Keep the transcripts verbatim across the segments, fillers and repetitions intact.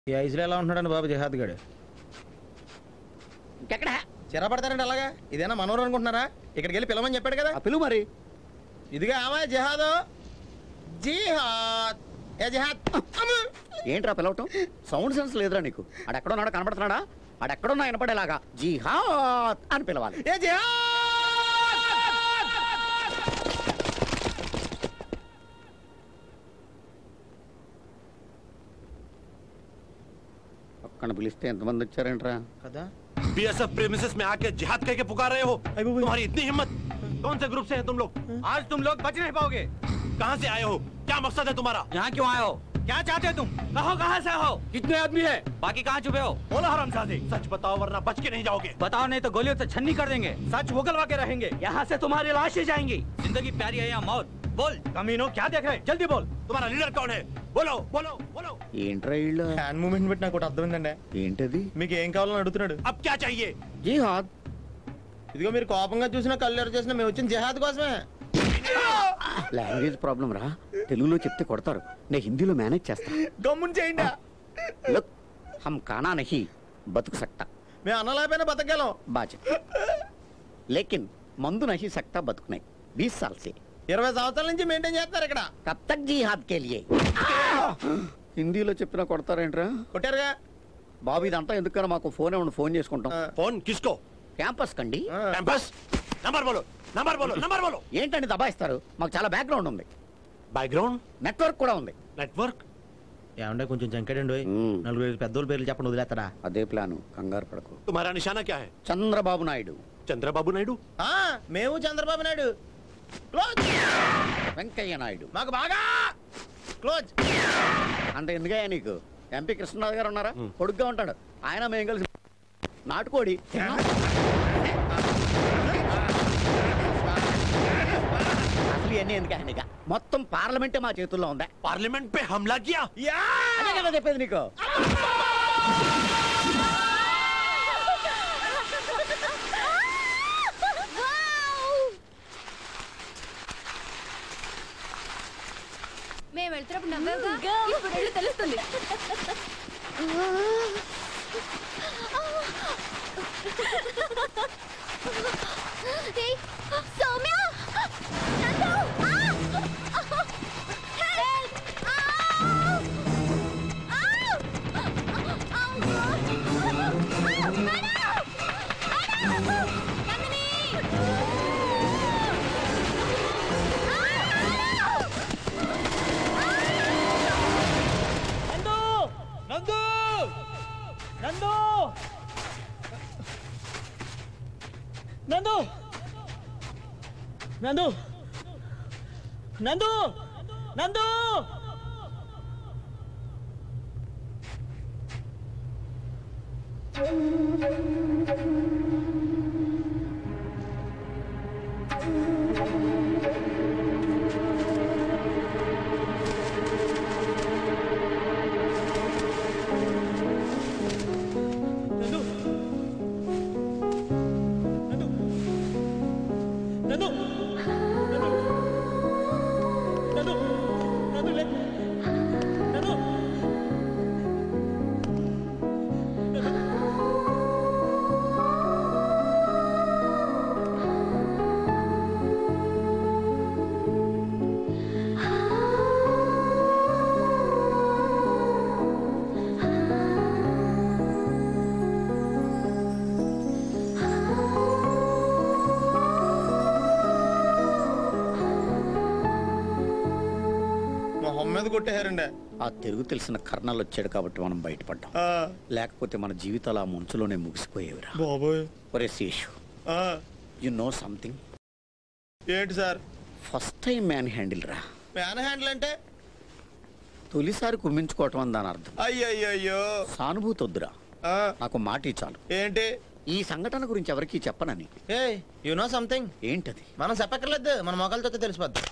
ఈ ఐసులో ఎలా ఉంటున్నాడండి బాబు జిహాద్ గడు? ఇంకెక్కడ చిరా పడతారండి అలాగా? ఇదేనా మనోరు అనుకుంటున్నారా? ఇక్కడికి వెళ్ళి పిలవమని చెప్పాడు కదా. పిలువు మరి. ఇదిగా ఆమె జిహాద్ జిహాద్ ఏ జిహాద్. ఏంట్రా పిలవటం? సౌండ్ సెన్స్ లేదురా నీకు? ఆడెక్కడున్నాడో కనపడుతున్నాడా? ఆడెక్కడున్నా వినపడేలాగా జిహాద్ అని పిలవాలి. ఏ జిహాద్. అక్కడ పిలిస్తే ఎంతమంది వచ్చారేంట్రా కదా? बीएसएफ प्रेमिसेस में आके जिहाद कह के पुकार रहे हो? तुम्हारी इतनी हिम्मत? कौन से ग्रुप से हैं तुम लोग? आज तुम लोग बच नहीं पाओगे। कहाँ से आए हो? क्या मकसद है तुम्हारा? यहाँ क्यों आए हो? क्या चाहते हो तुम? कहो कहाँ से हो? कितने आदमी है? बाकी कहाँ छुपे हो? बोलो हरामजादे, सच बताओ वरना बच के नहीं जाओगे। बताओ नहीं तो गोलियों से छन्नी कर देंगे। सच उगलवा के रहेंगे। यहाँ से तुम्हारी लाशें जाएंगी। जिंदगी प्यारी है या मौत? बोल कमीनों, क्या देख रहे? जल्दी बोल। तुम्हारा लीडर कौन है? बोलो बोलो बोलो। ఏంట్రా వీళ్ళు? హ్యాండ్ మూమెంట్ బట్టి నాకు ఒకటి అర్థమైందండి. ఏంటది? మీకు ఏం కావాలని అడుగుతున్నాడు. अब क्या चाहिए? జిహాద్. ఇదిగో మీరు కోపంగా చూసినా కళ్ళు చేసినా మేము వచ్చిన జిహాద్ కోసమే. లాంగ్వేజ్ ప్రాబ్లం రా. తెలుగులో చెప్తే కొడతారు, నేను హిందీలో మేనేజ్ చేస్తా. గమ్మున చేయండి. లుక్, హమ్ కానా నహీ బతుకు సక్తా. మేము అన్నలేకపోయినా బతకగలం. బాజ లేకిన్ మందు నహీ సక్తా బతుకున్నాయి. బీస్ సాల్ సే ఇరవై సంవత్సరాల నుంచి మెయింటైన్ చేస్తారు ఇక్కడ. కబ్ తక్ జిహాద్ కే లియే. హిందీలో చెప్పినా కొడతారేంట్రా? కొట్టారుగా బాబు. ఇదంతా ఎందుకన్నా మాకు ఫోన్ ఏమన్నా ఫోన్ చేసుకుంటాం. फोन किसको? క్యాంపస్ కండి. कैंपस नंबर बोलो, नंबर बोलो, नंबर बोलो। ఏంటండి దబాయిస్తారు? మాకు చాలా బ్యాక్గ్రౌండ్ ఉంది, बैकग्राउंड, నెట్వర్క్ కూడా ఉంది. नेटवर्क। ఏమంటే కొంచెం జంకడండి. నలుగురు పెద్దోళ్ళ పేర్లు చెప్పండి, వదిలేస్తారా? అదే ప్లాను, కంగారు పడకు. तुम्हारा निशाना क्या है? చంద్రబాబు నాయుడు. चंद्रबाबू नायडू। మేము చంద్రబాబు నాయుడు. క్లోజ్. వెంకయ్య నాయుడు. మాకు బాగా క్లోజ్. అంత ఎందుకయ్యా నీకు? ఎంపీ కృష్ణరాజు గారు ఉన్నారా, కొడుగ్గా ఉంటాడు. ఆయన మేము కలిసి నాటుకోడి. అసలు ఇవన్నీ ఎందుకు? మొత్తం పార్లమెంటే మా చేతుల్లో ఉందా? पार्लियामेंट पे हमला किया? అదే కదా చెప్పేది నీకు. మేము వెళ్తున్నప్పుడు నవ్వావుగా, ఇప్పుడు వెళ్ళి తెలుస్తుంది. సౌమ్య, నందు, నందు, నందు, నందు, నందు, నందు. కొట్టేశారండి. ఆ తెలుగు తెలిసిన కర్నల్ వచ్చాడు కాబట్టి మనం బయటపడ్డాం. లేకపోతే మన జీవితాలు ఆ ముంచులోనే ముగిసిపోయేవిరా. బాబోయ్. ఒరే శేషు, యు నో సంథింగ్? ఏంటి sir? First time man handle రా. మ్యాన్ హ్యాండిల్ అంటే? తొలిసారి కుమ్మించుకోవటం అని దాని అర్థం. అయ్యయ్యో. సానుభూతి వద్దురా, నాకు మాట చాలు. ఏంటి? ఈ సంఘటన గురించి ఎవరికి చెప్పనని. ఏ యు నో సంథింగ్? ఏంటది? మనం చెప్పక్కర్లేదు, మన మొక్కలతో తెలిసిపోద్ది.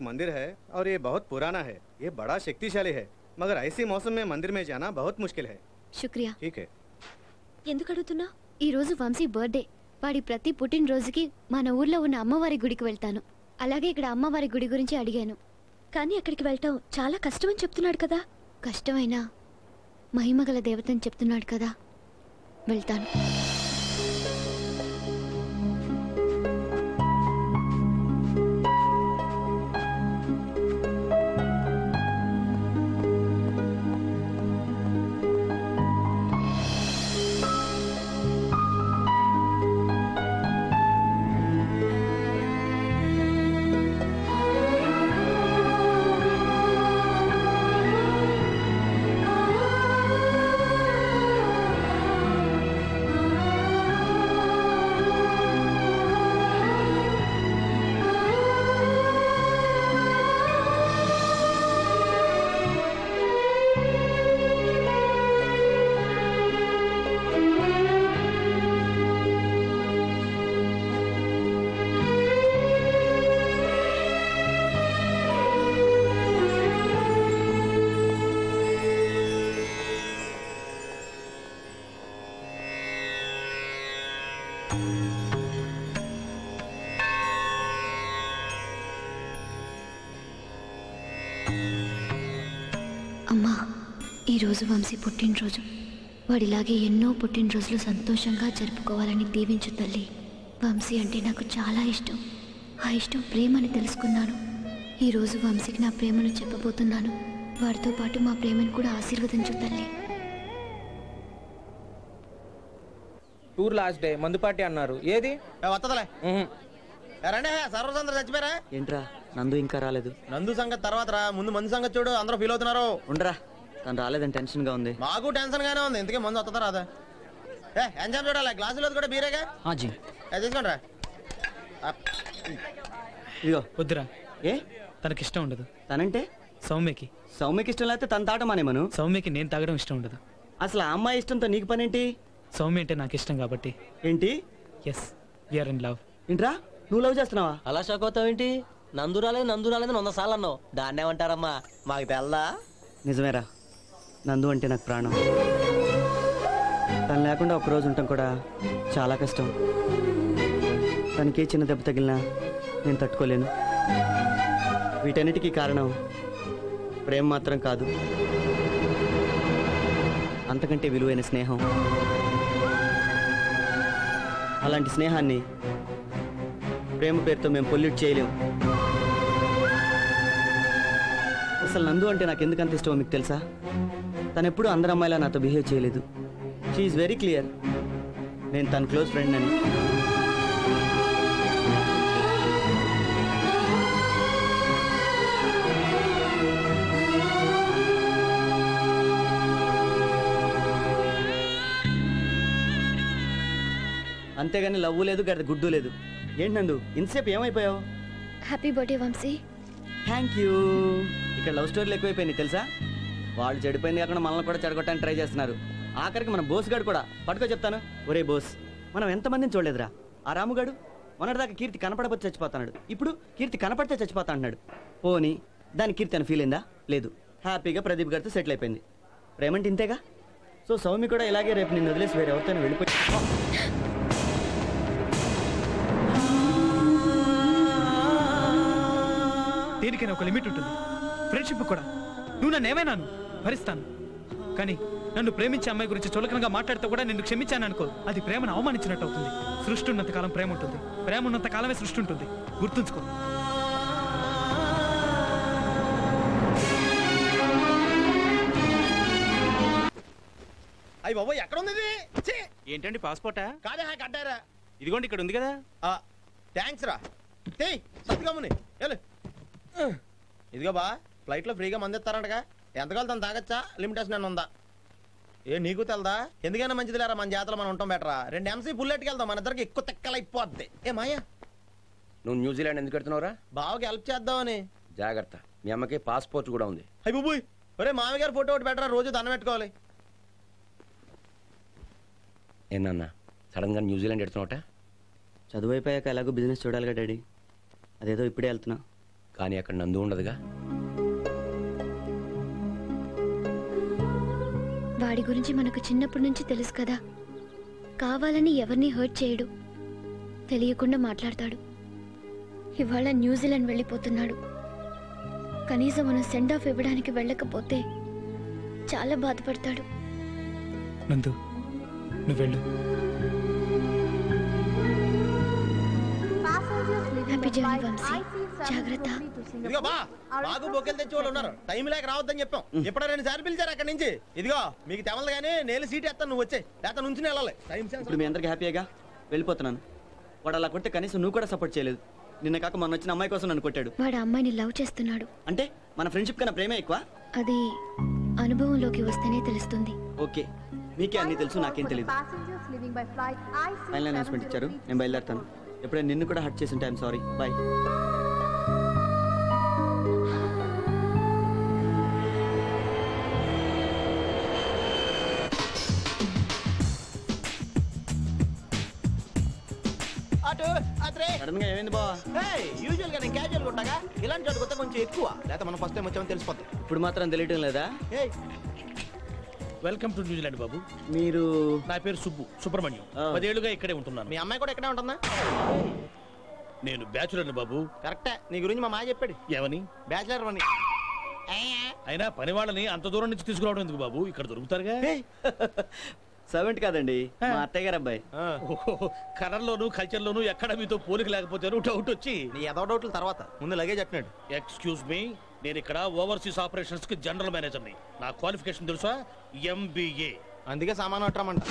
मंदिर है और ये बहुत पुराना है। ये बड़ा शक्तिशाली है, मगर ऐसे मौसम में मंदिर में जाना बहुत मुश्किल है। శుక్రియా. ठीक है। ఎందుకు అడుగుతున్నా? ఈ రోజు వంశీ బర్త్డే. వాడి ప్రతి పుట్టినరోజుకి మన ఊర్లో ఉన్న అమ్మవారి గుడికి వెళ్తాను. అలాగే ఇక్కడ అమ్మవారి గుడి గురించి అడిగాను, కానీ అక్కడికి వెళ్ళటం చాలా కష్టమని చెప్తున్నాడు కదా. కష్టమైనా మహిమగల దేవతని చెప్తున్నాడు కదా, వెళ్తాను. అమ్మా, ఈరోజు వంశీ పుట్టినరోజు. వాడిలాగే ఎన్నో పుట్టినరోజులు సంతోషంగా జరుపుకోవాలని దీవించు తల్లి. వంశీ అంటే నాకు చాలా ఇష్టం. ఆ ఇష్టం ప్రేమని తెలుసుకున్నాను. ఈరోజు వంశీకి నా ప్రేమను చెప్పబోతున్నాను. వాడితో పాటు మా ప్రేమను కూడా ఆశీర్వదించు తల్లి. టూర్ లాస్ట్ డే మందు పార్టీ అన్నారు, ఏది వత్తదలే రండి. సర్వసందరూ చచ్చిపోయారా ఏంట్రా నందు ఇంకా రాలేదు? నందు సంగతి తర్వాత రా, ముందు మందు సంగతి చూడు. అందరూ ఫీల్ అవుతున్నారు. ఉండరా, తను రాలేదని టెన్షన్ గా ఉంది. మాకు టెన్షన్ గానే ఉంది. ఇంతకీ మందు వస్తుందా రాదా? ఏ ఎంజాయ్ చూడాలి. గ్లాసులో కూడా బీరేగా తీసుకోండి రా. ఇదిగో వద్దురా, ఏ తనకి ఇష్టం ఉండదు. తనంటే సౌమ్యకి సౌమ్యకి ఇష్టం లేకపోతే తన తాటమానేమను. సౌమ్యకి నేను తాగడం ఇష్టం ఉండదు. అసలు ఆ అమ్మాయి ఇష్టంతో నీకు పనేంటి? సౌమ్య అంటే నాకు ఇష్టం కాబట్టి. ఏంటి? Yes, we're in love. ఏంట్రా, నువ్వు లవ్ చేస్తున్నావా? అలా షాక్ అవుతావేంటి? నందురాలేదు నందురాలేదు వంద సార్లు అన్నావు, దాన్ని ఏమంటారమ్మా? మాకు తెల్దా? నిజమేరా, నందు అంటే నాకు ప్రాణం. తను లేకుండా ఒకరోజు ఉంటాం కూడా చాలా కష్టం. తనకి చిన్న దెబ్బ తగిలినా నేను తట్టుకోలేను. వీటన్నిటికీ కారణం ప్రేమ మాత్రం కాదు, అంతకంటే విలువైన స్నేహం. అలాంటి స్నేహాన్ని ప్రేమ పేరుతో మేము పొల్యూట్ చేయలేము. అసలు నందు అంటే నాకు ఎందుకు అంత ఇష్టమో మీకు తెలుసా? తను ఎప్పుడూ అందరు అమ్మాయిలా నాతో బిహేవ్ చేయలేదు. షీ ఈజ్ వెరీ క్లియర్, నేను తన క్లోజ్ ఫ్రెండ్ అని. అంతేగాని లవ్వు లేదు, గడ గుడ్డు లేదు. ఏంటి నందు ఇంతసేపు ఏమైపోయావు? Happy birthday Vamsi. Thank you. ఇక్కడ లవ్ స్టోరీలు ఎక్కువైపోయినాయి తెలుసా? వాళ్ళు చెడిపోయింది కాకుండా మనల్ని కూడా చెడగొట్టడానికి ట్రై చేస్తున్నారు. ఆఖరికి మన బోస్ గాడు కూడా పట్టుకో చెప్తాను. ఒరే బోస్, మనం ఎంతమందిని చూడలేదురా. ఆ రాముగాడు మొన్నటిదాకా కీర్తి కనపడకపోతే చచ్చిపోతాడు, ఇప్పుడు కీర్తి కనపడితే చచ్చిపోతా అన్నాడు. పోనీ దాని కీర్తి అని ఫీల్ అయిందా? లేదు. హ్యాపీగా ప్రదీప్ గారితో సెటిల్ అయిపోయింది. ప్రేమంటే ఇంతేగా. సో సౌమి కూడా ఇలాగే రేపు నిన్ను వదిలేసి వేరే ఎవరితోనే వెళ్ళిపోయి. దేనికైనా ఒక లిమిట్ ఉంటుంది. ఫ్రెండ్షిప్ కూడా. నువ్వు నన్ను ఏమైనాను భరిస్తాను, కానీ నన్ను ప్రేమించే అమ్మాయి గురించి చులకనగా మాట్లాడితే కూడా నిన్ను క్షమించాను అనుకో, అది ప్రేమను అవమానించినట్టు అవుతుంది. సృష్టి ఉన్నంత కాలం ప్రేమ ఉంటుంది, ప్రేమ ఉన్నంత కాలమే సృష్టి ఉంటుంది. గుర్తుంచుకో. అయ్యి బాబు ఎక్కడ ఉంది ఇది? ఏంటండి పాస్పోర్టా? కాదే కట్టారా? ఇదిగోండి ఇక్కడ ఉంది కదా. థ్యాంక్స్ రా. తే సత్తుకమ్ముని వెళ్ళు. ఇదిగో బా, ఫ్లైట్లో ఫ్రీగా మంది ఇస్తారంటగా. ఎంతకాలం తను తాగచ్చా? లిమిటేషన్ అని ఉందా? ఏ నీకు తెలదా? ఎందుకైనా మంచిది లేరా, మన జాతర మనం ఉంటాం బెటరా. రెండు ఎంసీ బుల్లెట్కి వెళ్దాం, మన ఇద్దరికి ఎక్కువ తెక్కలైపోద్ది. ఏ మాయా, నువ్వు న్యూజిలాండ్ ఎందుకు పెడుతున్నావురా? బావకి హెల్ప్ చేద్దామని. జాగ్రత్త, మీ అమ్మకి పాస్పోర్ట్ కూడా ఉంది. అయ్యి బాబోయ్, ఒరే మామయ్య గారు ఫోటో ఒకటి బెటరా, రోజు దండం పెట్టుకోవాలి. ఏనన్నా సడన్ గా న్యూజిలాండ్ ఎడుతున్నావుట? చదువు అయిపోయాక ఎలాగో బిజినెస్ చూడాలిగా డాడీ, అదేదో ఇప్పుడే వెళ్తున్నా. కానీ అక్కడ నందు ఉండదుగా. వాడి గురించి మనకు చిన్నప్పటి నుంచి తెలుసు కదా, కావాలని ఎవరిని హర్ట్ చేయడు, తెలియకుండా మాట్లాడతాడు. ఇవాళ న్యూజిలాండ్ వెళ్ళిపోతున్నాడు. కనీసం మనం సెండ్ ఆఫ్ ఇవ్వడానికి వెళ్ళకపోతే చాలా బాధపడతాడు. నందు నువ్వు వెళ్ళు. హ్యాపీ జర్నీ వంశీ, జాగ్రత్త. ఇదిగో బా బాగు బొక్కెలు తెచ్చి వాళ్ళు ఉన్నారు. టైం లేక రావద్దని చెప్పాం. ఎప్పుడో రెండు సార్లు పిలిచారు అక్కడి నుంచి. ఇదిగో మీకు తెవలదు కానీ నేను సీట్ ఎత్తాను, నువ్వు వచ్చే లేకపోతే నుంచి వెళ్ళాలి. Time sense. ఇప్పుడు మీ అందరికి హ్యాపీగా వెళ్ళిపోతున్నాను. వాడు అలా కొడితే కనీసం నువ్వు కూడా సపోర్ట్ చేయలేదు. నిన్న కాక మొన్న వచ్చిన అమ్మాయి కోసం నన్ను కొట్టాడు. వాడు అమ్మాయిని లవ్ చేస్తున్నాడు. అంటే మన ఫ్రెండ్షిప్ కన్నా ప్రేమే ఎక్కువ? అది అనుభవంలోకి వస్తేనే తెలుస్తుంది. ఓకే, మీకే అన్ని తెలుసు, నాకేం తెలియదు. ఫైనల్ అనౌన్స్మెంట్ ఇచ్చారు, నేను బయలుదేరుతాను. ఎప్పుడైనా నిన్ను కూడా హర్ట్ చేసి ఉంటే ఐఎమ్ సారీ. బాయ్. సడన్ గా ఏమైంది బావా? యూజువల్ గా నేను క్యాజువల్ ఉంటాగా, ఇలాంటి చోటు కొత్త కొంచెం ఎక్కువ. లేకపోతే మనం ఫస్ట్ టైం వచ్చామని తెలిసిపోతుంది. ఇప్పుడు మాత్రం తెలియటం లేదా? వెల్కమ్ టు న్యూజిలాండ్ బాబు. మీరు? నా పేరు సుబ్బు సుబ్రహ్మణ్యం. పదేళ్లుగా ఇక్కడే ఉంటున్నాను. మీ అమ్మాయి కూడా ఇక్కడే ఉంటుందా? నేను బ్యాచులర్ బాబు. కరెక్టే, నీ గురించి మా మాయ చెప్పాడు. ఏమని? బ్యాచులర్ అని. అయినా పని వాళ్ళని అంత దూరం నుంచి తీసుకురావడం ఎందుకు బాబు, ఇక్కడ దొరుకుతారుగా. సర్వెంట్ కాదండి, మా అత్తయ్య గారు అబ్బాయి. కలర్ లోను కల్చర్ లోను ఎక్కడ మీతో పోలిక లేకపోతే డౌట్ వచ్చి. నీ ఏదో డౌట్ల తర్వాత ముందు లగేజ్ అట్టినాడు. ఎక్స్క్యూజ్ మీ, నేను ఇక్కడ ఓవర్సీస్ ఆపరేషన్స్ కి జనరల్ మేనేజర్ ని. నా క్వాలిఫికేషన్ తెలుసా? ఎంబీఏ. అందుకే సామాను అట్టమంట.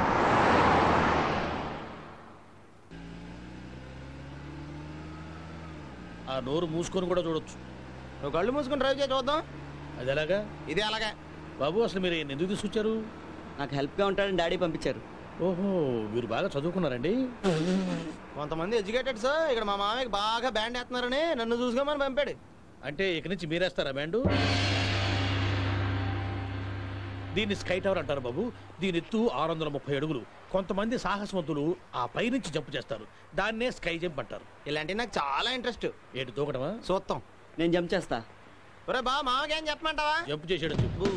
ఆ నోరు మూసుకొని కూడా చూడొచ్చు. నువ్వు కళ్ళు మూసుకొని డ్రైవ్ చేసి చూద్దాం. అది ఎలాగా? ఇదే అలాగా. బాబు అసలు మీరు ఎందుకు తీసుకొచ్చారు? నాకు హెల్ప్ గా ఉంటాడని డాడీ పంపించారు. ఓహో, మీరు బాగా చదువుకున్నారండి. కొంతమంది ఎడ్యుకేటెడ్ సార్, ఇక్కడ మా మామయ్యకి బాగా బ్యాండ్ వేస్తున్నారని నన్ను చూసుకోమని పంపాడు. అంటే ఇక్కడి నుంచి మీరేస్తారా బ్యాండు? దీన్ని స్కై టవర్ అంటారు బాబు. దీని ఎత్తు ఆరు వందల ముప్పై అడుగులు. కొంతమంది సాహసవంతులు ఆ పై నుంచి జంప్ చేస్తారు, దాన్నే స్కై జంప్ అంటారు. ఇలాంటివి నాకు చాలా ఇంట్రెస్ట్. ఏంటి దూకటమా? చూస్తాం. నేను జంప్ చేస్తా. ఒరే బా మామకి ఏం చెప్పమంటావా? జంప్ చేసాడు చెప్పు.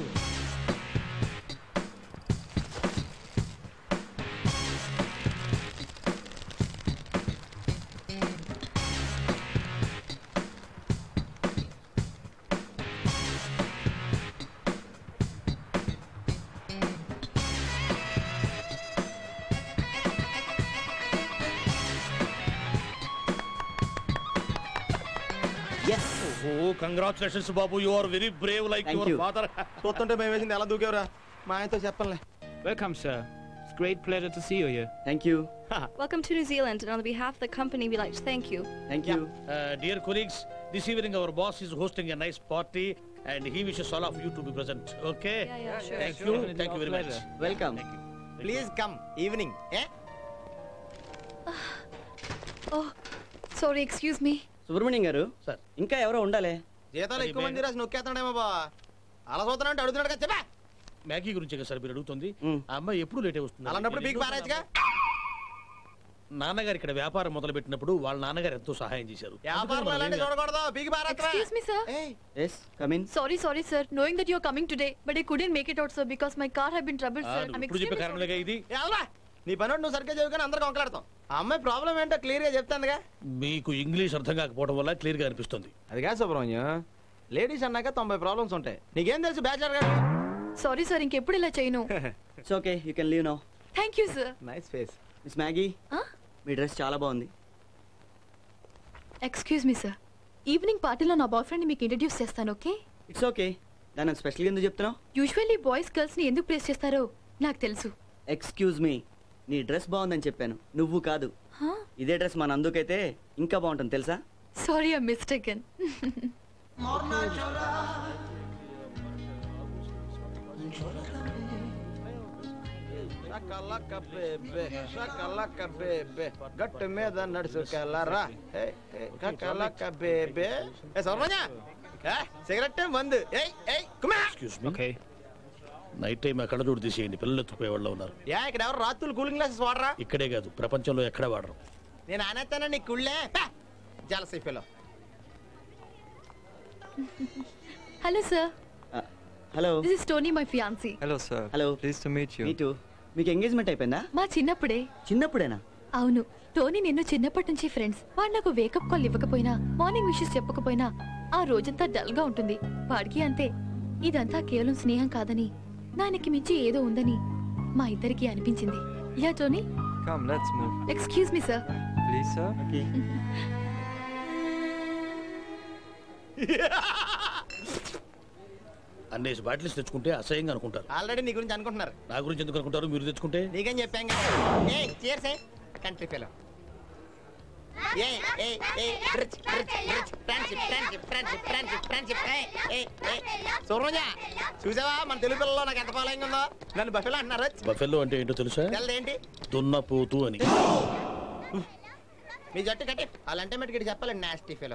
Oh, congratulations, Babu. You are very brave like Thank your you. father. చూస్తుంటే మేము వేసింది ఎలా దూకేవరా? మా ఆయనతో చెప్పలే. Welcome, sir. It's a great pleasure to see you here. Thank you. Welcome to New Zealand, and on behalf of the company, we like to thank you. Thank you. Uh, dear colleagues, this evening our boss is hosting a nice party and he wishes all of you to be present. Okay? Yeah, yeah, sure. Thank Sure. you. Thank you very much. Welcome. Please come evening. ఏ Oh, sorry, excuse me. Subrahmanyam garu, sir ఇంకా ఎవరో ఉండాలి. జీతాలు ఎక్కువ మంది రాసి నొక్కేస్తాడేమో బా. అలా చూస్తున్నా అంటే అడుగుతున్నాడు కదా, చెప్పా. మ్యాగీ గురించి కదా సార్ మీరు అడుగుతుంది. మ్. ఆ అమ్మాయి ఎప్పుడు లేటే వస్తుంది. అలాంటప్పుడు బీక్ పారేచ్చుగా. నాన్నగారు ఇక్కడ వ్యాపారం మొదలు పెట్టినప్పుడు వాళ్ళ నాన్నగారు ఎంతో సహాయం చేశారు. వ్యాపారంలో అలాంటి చూడకూడదు, బీక్ పారేస్తావా? Excuse me, sir. Yes, come in. Sorry, sorry, sir. Knowing that you're coming today, but I couldn't make it out, sir, because my car had been troubled, ఆ, sir. నువ్వు I'm ఇప్పుడు చెప్పే extremely కారణంగా sorry. ఇది. ఎవరా నీ పని నువ్వు సరిగ్గా చదువుకొని అందరికి వంకలాడతాం. ఆ అమ్మాయి ప్రాబ్లం ఏంటో క్లియర్ గా చెప్తానుగా. మీకు ఇంగ్లీష్ అర్థం కాకపోవడం వల్ల క్లియర్ గా అనిపిస్తుంది. అది కాదు సుబ్రహ్మణ్యం, లేడీస్ అన్నాక తొంభై ప్రాబ్లమ్స్ ఉంటాయి. నీకేం తెలుసు బ్యాచులర్ గారు? Sorry, sir. ఇంకెప్పుడు ఇలా చేయను. It's okay, you can leave now. Thank you, sir. Nice face. Miss Maggie, Huh? మీ డ్రెస్ చాలా బాగుంది. Excuse me, sir. ఈవినింగ్ పార్టీలో నా బాయ్ ఫ్రెండ్ మీకు ఇంట్రడ్యూస్ చేస్తాను, ఓకే? It's okay. దాన్ని స్పెషల్గా ఎందుకు చెప్తున్నావు? యూజువల్లీ బాయ్స్ గర్ల్స్ ని ఎందుకు ప్లేస్ చేస్తారో నాకు తెలుసు. ఎక్స్క్యూజ్ మీ, నీ డ్రెస్ బాగుందని చెప్పాను, నువ్వు కాదు. Huh? ఇదే డ్రెస్ మన అందుకైతే ఇంకా బాగుంటుంది తెలుసా? Sorry, I'm mistaken. గట్టు మీద నడుచుకెళ్ళరా బేబే. సిగరెట్ మందు. Excuse me. Okay. Night time ఎక్కడ చూడు తీసేయండి, పిల్లలు ఎత్తుకుపోయే వాళ్ళు ఉన్నారు. యా ఇక్కడ ఎవరు రాత్రులు కూలింగ్ గ్లాసెస్ వాడరా? ఇక్కడే కాదు ప్రపంచంలో ఎక్కడ వాడరు. నేను అనేస్తానా నీ కుళ్ళే జలసైపోలో. Hello, sir. Hello This is Tony, my fiancé. Hello, sir. Hello Pleased to meet you. మీటు మీకు ఎంగేజ్మెంట్ అయిపోయిందా? మా చిన్నప్పుడే. చిన్నప్పుడేనా? అవును. టోనీ నిన్ను చిన్నప్పటి నుంచి ఫ్రెండ్స్. వాడు నాకు వేకప్ కాల్ ఇవ్వకపోయినా, మార్నింగ్ విషెస్ చెప్పకపోయినా ఆ రోజంతా డల్ గా ఉంటుంది. వాడికి అంతే. ఇదంతా కేవలం స్నేహం కాదని, దానికి మించి ఏదో ఉందని మా ఇద్దరికి అనిపించింది. Yeah Tony? Come, let's move. Excuse me sir. Please, sir. Okay. అన్నేసి బాటిల్స్ తెచ్చుకుంటే అసహ్యంగా అనుకుంటారు. ఆల్రెడీ నీ గురించి అనుకుంటున్నారు. నా గురించి ఎందుకు అనుకుంటారు? మీరు తెచ్చుకుంటే నీకేం చెప్పాం కదా. ఏ cheers ఏ కంట్రీ ఫెలో. ఏ ఏ ఏ rich rich rich friendship friendship friendship friendship friendship ఏ ఏ ఏ సూర్యజా చూసావా మన తెలుగు పిల్లలో నాకు ఎంత ఫాలోయింగ్ ఉందో. నన్ను బఫెలో అంటున్నారు. బఫెల్లో అంటే ఏంటో తెలుసా? ఏంటి? దున్నపోతు అని. మీ జట్టు కట్టి అలాంటే మటుకు చెప్పాలండి. Nasty fellow.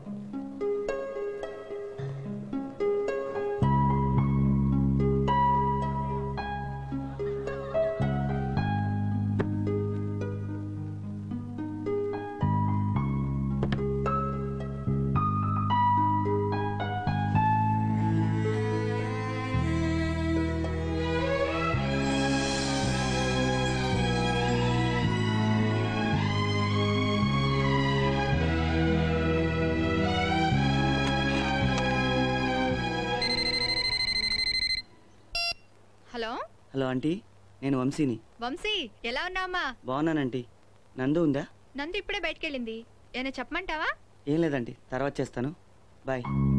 Hello hello aunty, నేను వంశీని. వంశీ ఎలా ఉన్నావమ్మా? బాగున్నానంటీ. నందు ఉందా? నందు ఇప్పుడే బయటకెళ్ళింది. ఏమైనా చెప్పమంటావా? ఏం లేదండి, తర్వాత చేస్తాను. బాయ్.